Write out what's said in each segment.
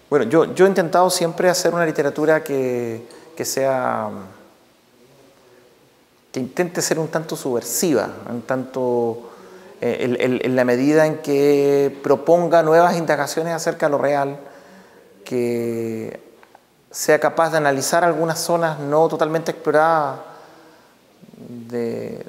Bueno, yo he intentado siempre hacer una literatura que intente ser un tanto subversiva, en tanto en la medida en que proponga nuevas indagaciones acerca de lo real, que sea capaz de analizar algunas zonas no totalmente exploradas de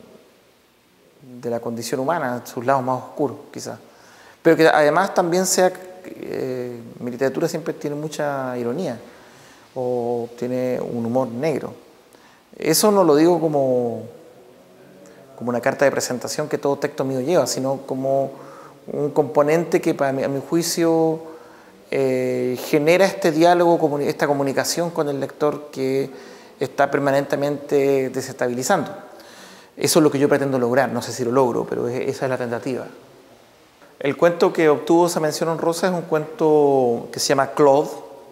la condición humana, sus lados más oscuros quizás, pero que además también sea, mi literatura siempre tiene mucha ironía o tiene un humor negro. Eso no lo digo como una carta de presentación que todo texto mío lleva, sino como un componente que a mi juicio genera este diálogo, esta comunicación con el lector que está permanentemente desestabilizando. Eso es lo que yo pretendo lograr, no sé si lo logro, pero esa es la tentativa. El cuento que obtuvo esa mención honrosa es un cuento que se llama Claude.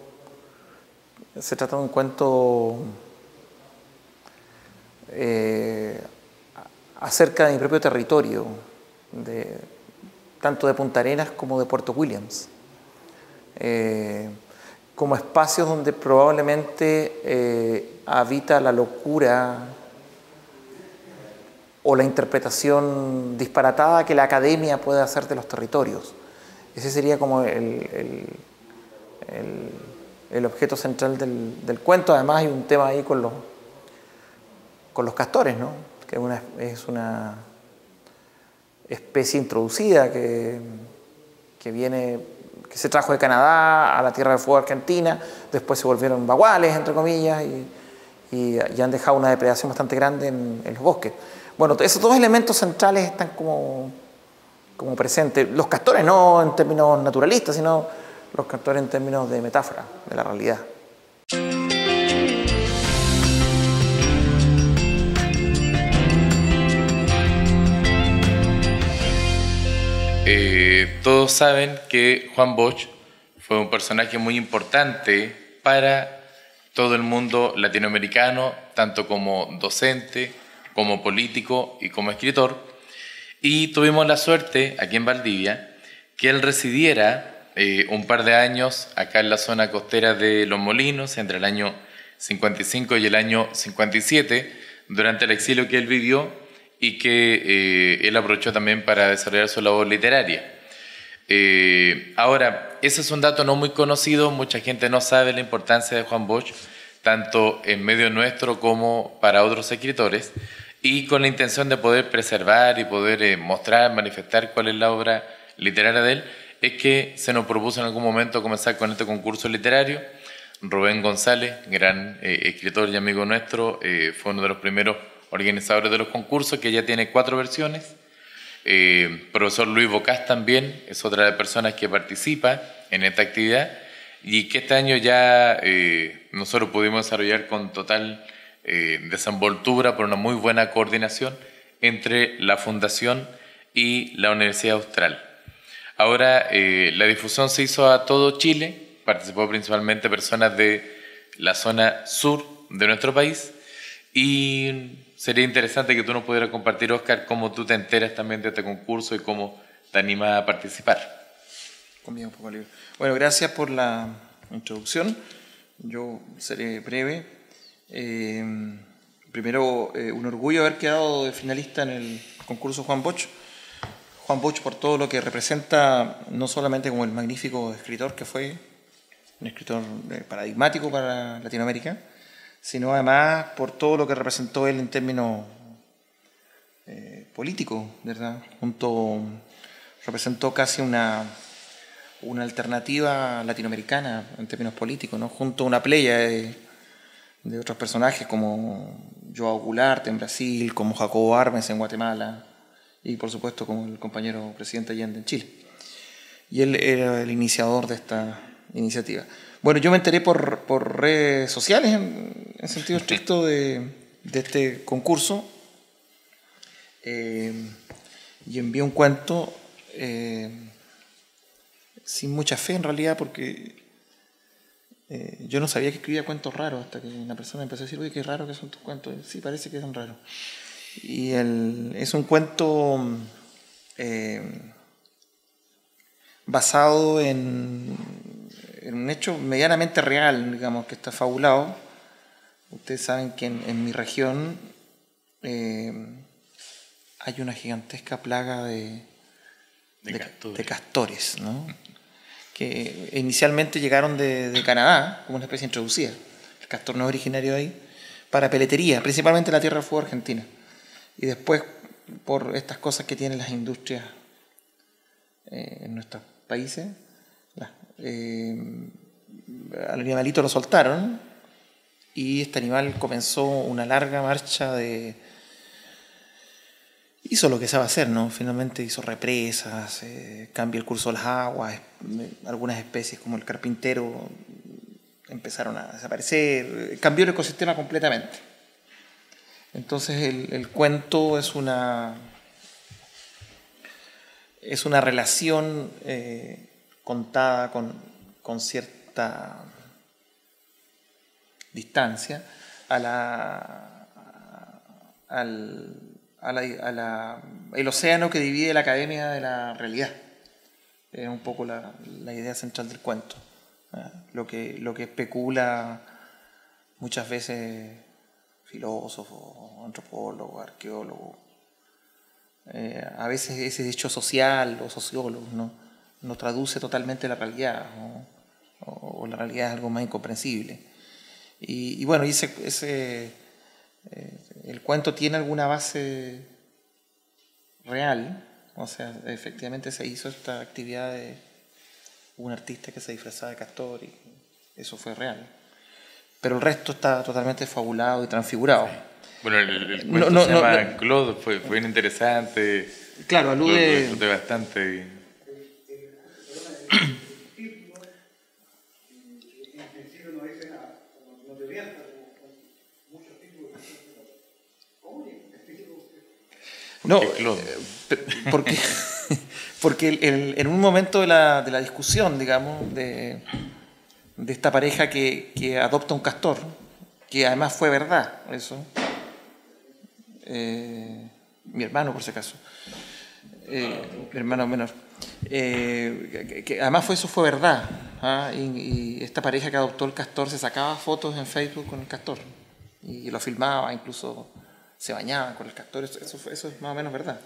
Se trata de un cuento acerca de mi propio territorio, tanto de Punta Arenas como de Puerto Williams, como espacios donde probablemente habita la locura o la interpretación disparatada que la academia puede hacer de los territorios. Ese sería como el objeto central del cuento. Además hay un tema ahí con los castores, ¿no? Que es una especie introducida que se trajo de Canadá a la Tierra del Fuego argentina, después se volvieron baguales, entre comillas, y han dejado una depredación bastante grande en los bosques. Bueno, esos dos elementos centrales están como presentes. Los castores no en términos naturalistas, sino los castores en términos de metáfora de la realidad. Todos saben que Juan Bosch fue un personaje muy importante para todo el mundo latinoamericano, tanto como docente, como político y como escritor. Y tuvimos la suerte, aquí en Valdivia, que él residiera un par de años acá en la zona costera de Los Molinos, entre el año 55 y el año 57, durante el exilio que él vivió y que él aprovechó también para desarrollar su labor literaria. Ahora, ese es un dato no muy conocido, mucha gente no sabe la importancia de Juan Bosch, tanto en medio nuestro como para otros escritores, y con la intención de poder preservar y poder mostrar, manifestar cuál es la obra literaria de él, es que se nos propuso en algún momento comenzar con este concurso literario. Rubén González, gran escritor y amigo nuestro, fue uno de los primeros organizadores de los concursos, que ya tiene 4 versiones. Profesor Luis Bocás también es otra de las personas que participa en esta actividad y que este año ya nosotros pudimos desarrollar con total desenvoltura por una muy buena coordinación entre la Fundación y la Universidad Austral. Ahora la difusión se hizo a todo Chile, participó principalmente personas de la zona sur de nuestro país y sería interesante que tú nos pudieras compartir, Oscar, cómo tú te enteras también de este concurso y cómo te animas a participar. Conmigo un poco libre. Bueno, gracias por la introducción. Yo seré breve. Primero, un orgullo haber quedado de finalista en el concurso Juan Bosch. Juan Bosch por todo lo que representa, no solamente como el magnífico escritor que fue, un escritor paradigmático para Latinoamérica, sino además por todo lo que representó él en términos políticos, ¿verdad? Representó casi una alternativa latinoamericana en términos políticos, ¿no? Junto a una playa de otros personajes como João Goulart en Brasil, como Jacobo Arbenz en Guatemala y por supuesto como el compañero presidente Allende en Chile. Y él era el iniciador de esta iniciativa. Bueno, yo me enteré por redes sociales, en sentido estricto, de este concurso, y envié un cuento sin mucha fe en realidad, porque yo no sabía que escribía cuentos raros hasta que una persona empezó a decir, oye, qué raro que son tus cuentos. Sí, parece que son raros. Y es un cuento basado en un hecho medianamente real, digamos, que está fabulado. Ustedes saben que en mi región hay una gigantesca plaga de castores, ¿no? Que inicialmente llegaron de Canadá, como una especie introducida. El castor no es originario de ahí, para peletería, principalmente la Tierra del Fuego argentina. Y después, por estas cosas que tienen las industrias en nuestros países, al animalito lo soltaron y este animal comenzó una larga marcha hizo lo que sabe hacer, ¿no? Finalmente hizo represas, cambió el curso de las aguas, algunas especies como el carpintero empezaron a desaparecer, cambió el ecosistema completamente. Entonces el cuento es una relación contada con cierta distancia el océano que divide la academia de la realidad. Es un poco la idea central del cuento. Lo que especula muchas veces filósofos, antropólogos, arqueólogos, a veces ese hecho social o sociólogos no traduce totalmente la realidad, o la realidad es algo más incomprensible. Y bueno, el cuento tiene alguna base real, o sea, efectivamente se hizo esta actividad de un artista que se disfrazaba de castor y eso fue real. Pero el resto está totalmente fabulado y transfigurado. Bueno, el cuento se llama Claude, fue bien interesante. Claro, alude... Lo disfruté bastante. No, porque en un momento de la discusión, digamos, de esta pareja que adopta un castor, que además fue verdad, eso, mi hermano por si acaso, mi hermano menor, que además eso fue verdad, y esta pareja que adoptó el castor se sacaba fotos en Facebook con el castor y lo filmaba, incluso se bañaban con el castor, eso es más o menos verdad.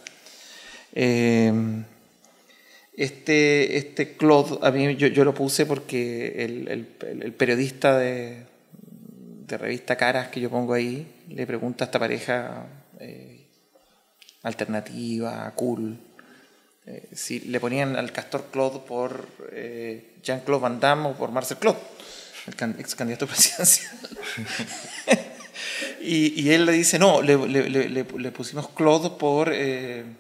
Este Claude, a mí yo lo puse porque el periodista de revista Caras que yo pongo ahí le pregunta a esta pareja alternativa, cool, si le ponían al castor Claude por Jean-Claude Van Damme o por Marcel Claude, el ex candidato presidencial. Y él le dice, no, le pusimos Claude por el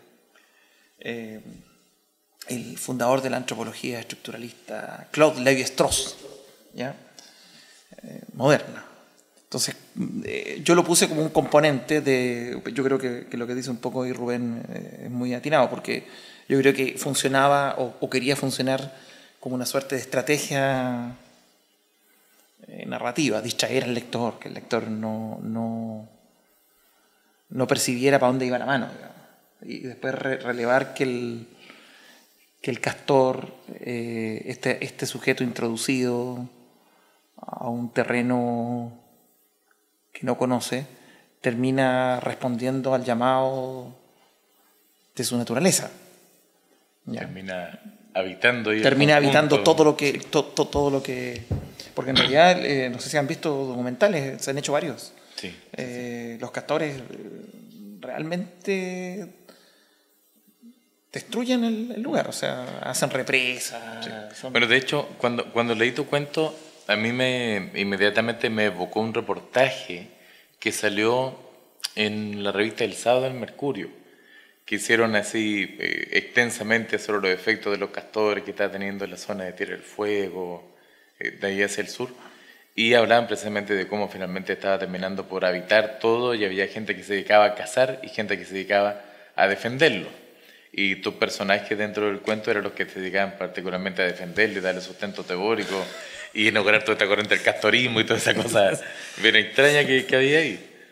fundador de la antropología estructuralista, Claude Lévi-Strauss, ¿ya? Moderna. Entonces, yo lo puse como un componente yo creo que lo que dice un poco ahí Rubén es muy atinado, porque yo creo que funcionaba o quería funcionar como una suerte de estrategia narrativa, distraer al lector, que el lector no percibiera para dónde iba la mano, digamos. Y después relevar que el castor, este sujeto introducido a un terreno que no conoce, termina respondiendo al llamado de su naturaleza. ¿Ya? Termina habitando todo lo que porque en realidad no sé si han visto documentales, se han hecho varios. Sí. Los castores realmente destruyen el lugar, o sea, hacen represas. Sí. Bueno, de hecho, cuando leí tu cuento, a mí inmediatamente me evocó un reportaje que salió en la revista El Sábado del Mercurio, que hicieron así extensamente sobre los efectos de los castores que está teniendo en la zona de Tierra del Fuego, de ahí hacia el sur, y hablaban precisamente de cómo finalmente estaba terminando por habitar todo y había gente que se dedicaba a cazar y gente que se dedicaba a defenderlo. Y tus personajes dentro del cuento eran los que se dedicaban particularmente a defenderlo y darle sustento teórico y inaugurar toda esta corriente del castorismo y toda esa cosa bien extraña que había ahí.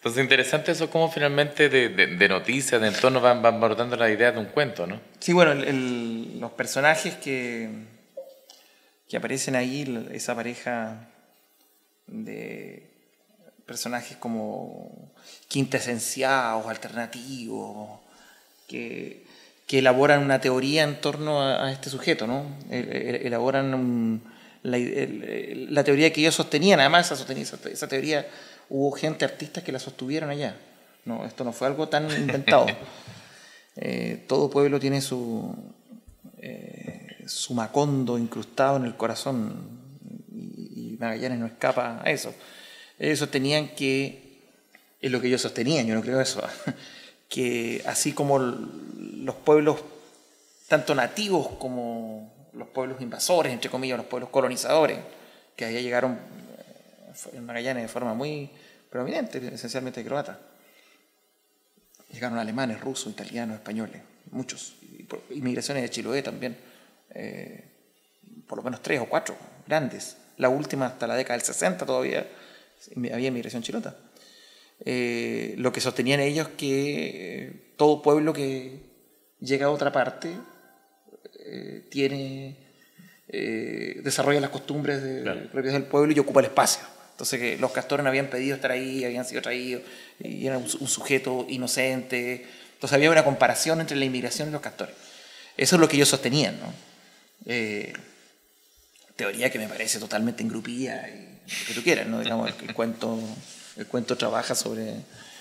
Entonces, interesante eso, cómo finalmente de noticias, de entorno van abordando la idea de un cuento, ¿no? Sí, bueno, los personajes que aparecen ahí, esa pareja de personajes como quintesenciados, alternativos, que elaboran una teoría en torno a este sujeto, ¿no? Elaboran la teoría que ellos sostenían. Además, esa teoría hubo gente, artistas que la sostuvieron allá. No, esto no fue algo tan inventado. Todo pueblo tiene su Macondo incrustado en el corazón, y Magallanes no escapa a eso. Ellos sostenían que, es lo que ellos sostenían, yo no creo eso, que así como los pueblos, tanto nativos como los pueblos invasores, entre comillas, los pueblos colonizadores, que allá llegaron en Magallanes de forma muy prominente, esencialmente croata. Llegaron alemanes, rusos, italianos, españoles, muchos. Inmigraciones de Chiloé también, por lo menos 3 o 4 grandes. La última hasta la década del 60 todavía había inmigración chilota. Lo que sostenían ellos que todo pueblo que llega a otra parte desarrolla las costumbres propias del pueblo y ocupa el espacio. Entonces que los castores no habían pedido estar ahí, habían sido traídos y eran un sujeto inocente. Entonces había una comparación entre la inmigración y los castores. Eso es lo que ellos sostenían, ¿no? Teoría que me parece totalmente engrupida y lo que tú quieras, ¿no? Digamos, el cuento trabaja sobre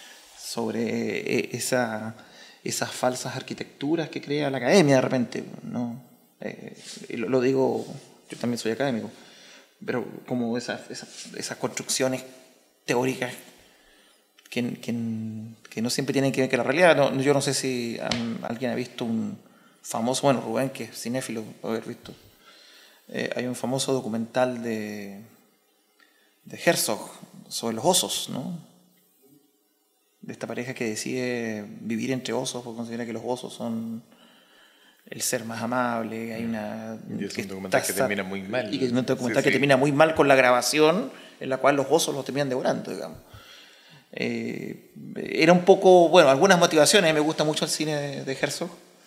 esas falsas arquitecturas que crea la academia de repente, ¿no? Lo digo, yo también soy académico, pero como esas construcciones teóricas que no siempre tienen que ver con la realidad. No, yo no sé si alguien ha visto un famoso, bueno, Rubén, que es cinéfilo, puede haber visto. Hay un famoso documental de Herzog sobre los osos, ¿no? De esta pareja que decide vivir entre osos porque considera que los osos son el ser más amable. Hay una... Y es un documental que termina muy mal. Y que es un documental que termina muy mal con la grabación, en la cual los osos los terminan devorando, digamos. Era un poco, bueno, algunas motivaciones. Me gusta mucho el cine de Herzog.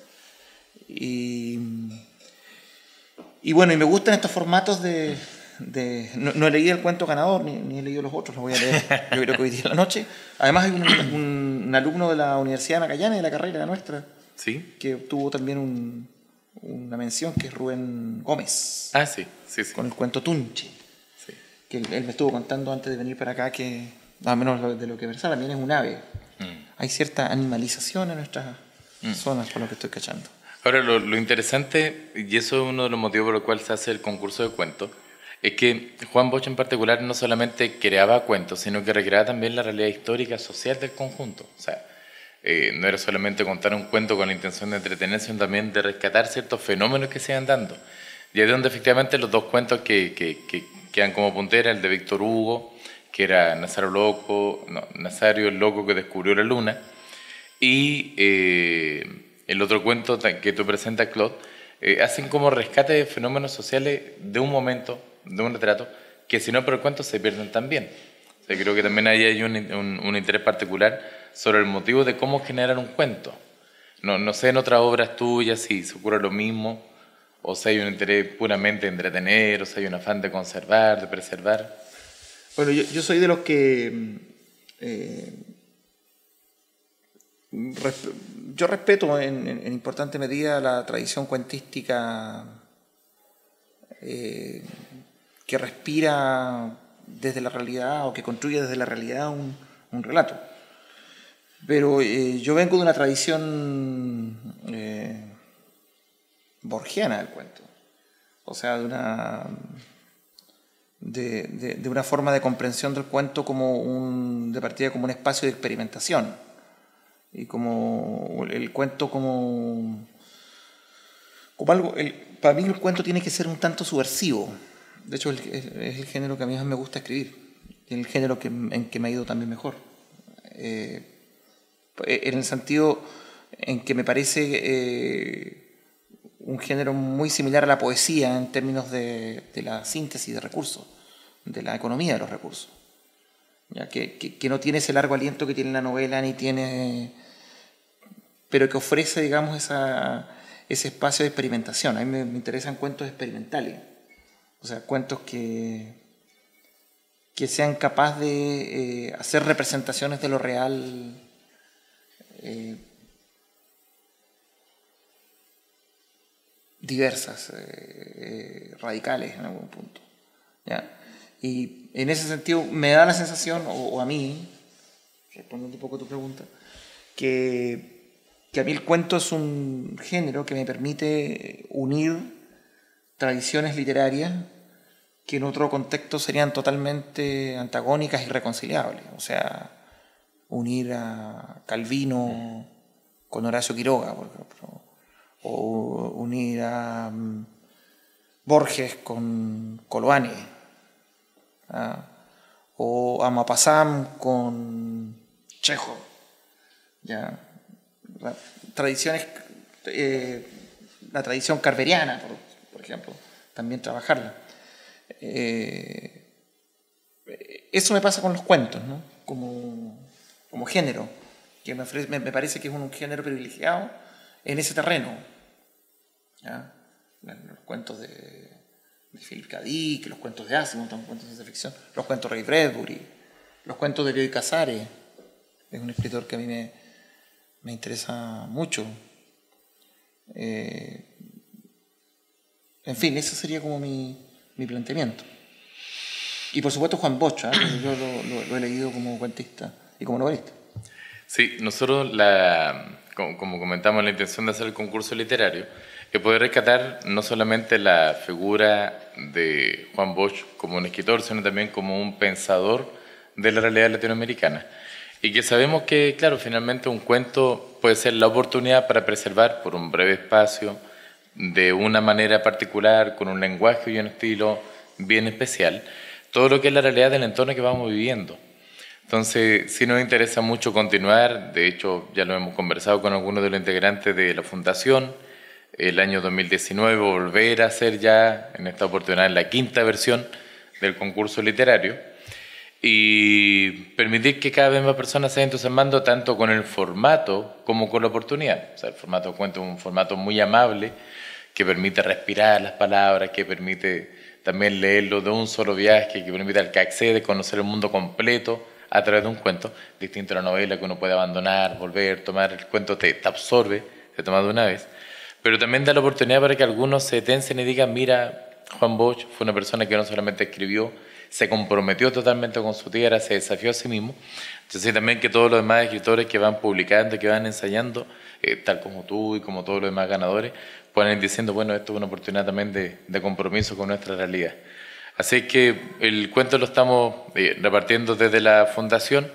Y bueno, y me gustan estos formatos no he leído el cuento ganador, ni he leído los otros, los voy a leer yo creo que hoy día en la noche. Además hay un alumno de la Universidad de Magallanes, de la carrera nuestra, ¿sí? Que obtuvo también una mención, que es Rubén Gómez. Ah, sí. Con el cuento Tunche. Sí. Que él me estuvo contando antes de venir para acá que, más o menos de lo que versaba, también es un ave. Hay cierta animalización en nuestras zonas, por lo que estoy cachando. Ahora, lo interesante, y eso es uno de los motivos por los cuales se hace el concurso de cuentos, es que Juan Bosch en particular no solamente creaba cuentos, sino que recreaba también la realidad histórica social del conjunto. O sea, no era solamente contar un cuento con la intención de entretener, sino también de rescatar ciertos fenómenos que se iban dando. Y es de donde efectivamente los dos cuentos que quedan como puntera, el de Víctor Hugo, que era Nazario el loco que descubrió la luna, y el otro cuento que tú presentas, Claude, hacen como rescate de fenómenos sociales de un momento, de un retrato, que si no por el cuento se pierden también. O sea, creo que también ahí hay un interés particular sobre el motivo de cómo generar un cuento. No sé en otras obras tuyas si se ocurre lo mismo, o si hay un interés puramente de entretener, o si hay un afán de conservar, de preservar. Bueno, yo soy de los que... yo respeto en importante medida la tradición cuentística que respira desde la realidad o que construye desde la realidad un relato. Pero yo vengo de una tradición borgiana del cuento. O sea, de una forma de comprensión del cuento de partida como un espacio de experimentación. Y como el cuento como algo... para mí el cuento tiene que ser un tanto subversivo. De hecho, es el género que a mí más me gusta escribir. Y el género en que me ha ido también mejor. En el sentido en que me parece un género muy similar a la poesía en términos de la síntesis de recursos, de la economía de los recursos. ¿ya? Que no tiene ese largo aliento que tiene la novela, pero que ofrece, digamos, ese espacio de experimentación. A mí me interesan cuentos experimentales, o sea, cuentos que sean capaces de hacer representaciones de lo real diversas, radicales en algún punto, ¿ya? Y en ese sentido me da la sensación, o a mí, respondiendo un poco a tu pregunta, que a mí el cuento es un género que me permite unir tradiciones literarias que en otro contexto serían totalmente antagónicas y irreconciliables. O sea, unir a Calvino con Horacio Quiroga, por ejemplo, o unir a Borges con Coloane, ¿ah? O a Maupassant con Chekhov, ¿ya? Tradiciones, la tradición carveriana, por ejemplo, también trabajarla. Eso me pasa con los cuentos, ¿no? Como género, que me parece que es un género privilegiado en ese terreno, ¿ya? Los cuentos de Philip K. Dick, los cuentos de Asimov, los cuentos de ciencia ficción, los cuentos de Ray Bradbury, los cuentos de Bioy Casares, es un escritor que a mí me interesa mucho. En fin, ese sería como mi planteamiento. Y por supuesto Juan Bosch, ¿eh? Yo lo he leído como cuentista y como novelista. Sí, nosotros, como comentamos, la intención de hacer el concurso literario es poder rescatar no solamente la figura de Juan Bosch como un escritor, sino también como un pensador de la realidad latinoamericana. Y que sabemos que, claro, finalmente un cuento puede ser la oportunidad para preservar por un breve espacio, de una manera particular, con un lenguaje y un estilo bien especial, todo lo que es la realidad del entorno que vamos viviendo. Entonces, sí nos interesa mucho continuar, de hecho ya lo hemos conversado con algunos de los integrantes de la Fundación, el año 2019 volver a hacer ya, en esta oportunidad, la 5ª versión del concurso literario, y permitir que cada vez más personas se vayan entusiasmando tanto con el formato como con la oportunidad. O sea, el formato de cuento es un formato muy amable que permite respirar las palabras, que permite también leerlo de un solo viaje, que permite al que accede conocer el mundo completo a través de un cuento, distinto a la novela que uno puede abandonar, volver, tomar el cuento, te absorbe, te toma de una vez, pero también da la oportunidad para que algunos se tensen y digan, mira, Juan Bosch fue una persona que no solamente escribió, se comprometió totalmente con su tierra, se desafió a sí mismo. Entonces también que todos los demás escritores que van publicando, que van ensayando, tal como tú y como todos los demás ganadores, puedan ir diciendo, bueno, esto es una oportunidad también de compromiso con nuestra realidad. Así que el cuento lo estamos repartiendo desde la Fundación.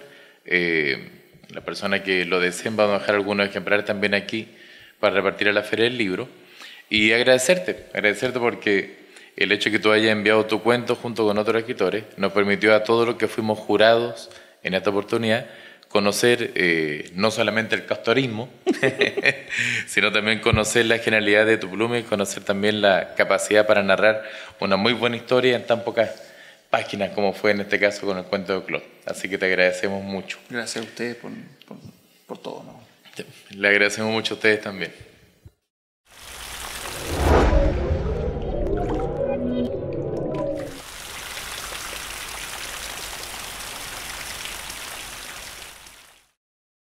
La persona que lo deseen, vamos a dejar algunos ejemplares también aquí para repartir a la Feria del Libro. Y agradecerte porque el hecho de que tú hayas enviado tu cuento junto con otros escritores nos permitió a todos los que fuimos jurados en esta oportunidad conocer no solamente el castorismo, sino también conocer la genialidad de tu pluma y conocer también la capacidad para narrar una muy buena historia en tan pocas páginas como fue en este caso con el cuento de Claude. Así que te agradecemos mucho. Gracias a ustedes por todo, ¿no? Le agradecemos mucho a ustedes también.